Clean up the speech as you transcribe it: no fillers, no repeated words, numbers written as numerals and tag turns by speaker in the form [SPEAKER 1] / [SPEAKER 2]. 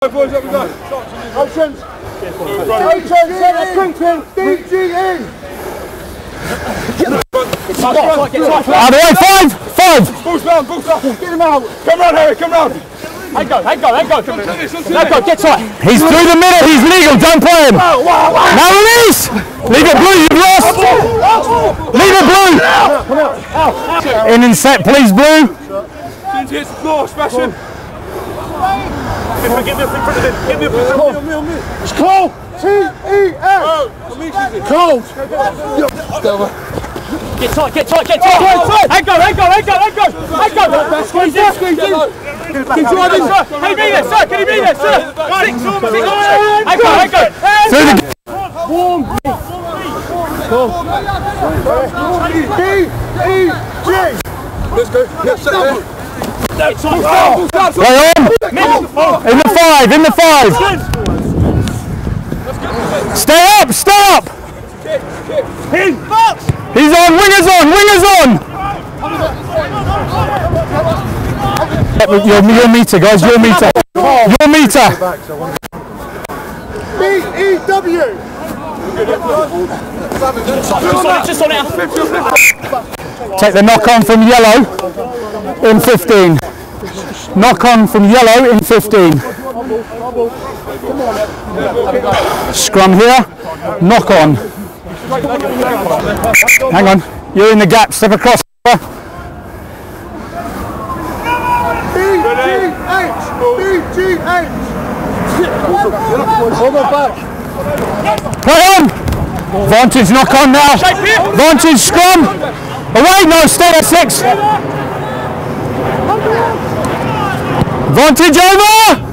[SPEAKER 1] Boys, up we go.
[SPEAKER 2] Options. DGE.
[SPEAKER 3] Get tight. Out of the way, five.
[SPEAKER 1] Balls down.
[SPEAKER 2] Get him out.
[SPEAKER 1] Come round, Harry, come round.
[SPEAKER 3] Hey, go.
[SPEAKER 1] Come to this.
[SPEAKER 3] Get tight. He's through the middle, he's legal, don't play him. Now release. Leave it blue, you've lost. Leave it blue. In set, please, blue.
[SPEAKER 1] Since hits the floor, smashing. Get me up in front of him.
[SPEAKER 2] It's cold. T-E-S. Cold.
[SPEAKER 3] Get tight. Hey, go. Squeeze in. Hey, be there, sir. Can he be there, sir? 6 Hey, go.
[SPEAKER 2] Warm. D-E-G.
[SPEAKER 1] Let's go. Let's set there.
[SPEAKER 3] Play on. In the 5. Stay up. He's on, wingers on. Your meter, guys, your meter.
[SPEAKER 2] B-E-W.
[SPEAKER 3] Just on it. Take the knock on from yellow in 15. Knock on from yellow in 15. Scrum here, knock on. Hang on, you're in the gap, step across.
[SPEAKER 2] B-G-H.
[SPEAKER 3] Play on! Vantage knock on now. Vantage scrum. Away, no, stay at 6. Vantage over!